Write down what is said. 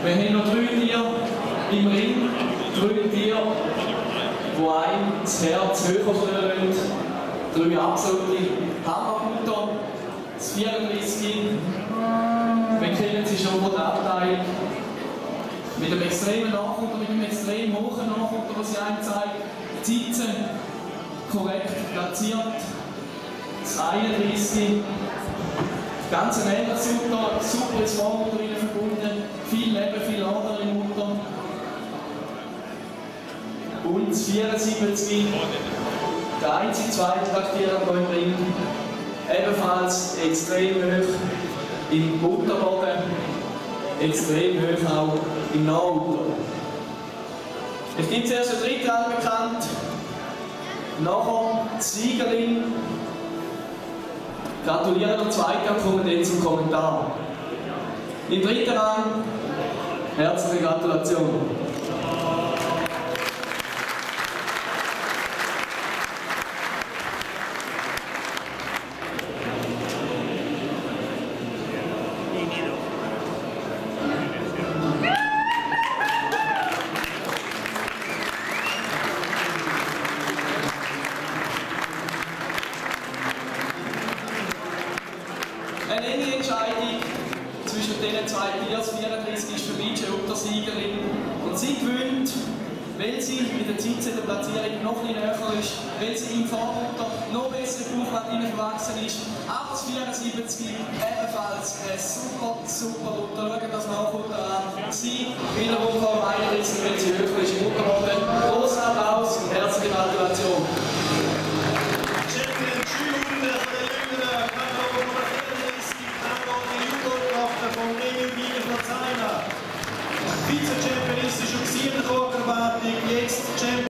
Wir haben noch 3 Tiere im Ring, 3 Tiere, die einem das Herz höher schlagen lassen. 3 absolute Hammermutter, das 34. Wir kennen sie schon von der Abteilung. Mit dem extremen Nachfutter, mit dem extrem hohen Nachfutter, was sie einem zeigt. Die Zitzen korrekt platziert. Das 31. Ganz ein Elternsutter, super ins Vormutter verbunden. Viel Leben, viel Ader in Mutter. Und das 74. Der einzige zweite Bakterien hier im Ring. Ebenfalls extrem hoch im Mutterboden, extrem hoch auch im Nahmutter. Es gibt zuerst den dritten bekannt, nachher die Siegerin. Gratulieren am zweiten und kommen dann zum Kommentar. Im dritten Rang, herzliche Gratulation. Eine enge Entscheidung zwischen diesen 2 Tieren. 34 ist für mich die Untersiegerin. Und sie gewinnt, weil sie mit der Zeit in der Platzierung noch ein bisschen näher ist, weil sie im Vormutter noch besser in die Bauchplattine verwachsen ist. Aber das 74 ebenfalls eine super Mutter. Schauen das Nachfutter an. Sie wiederum vor 31, weil sie höher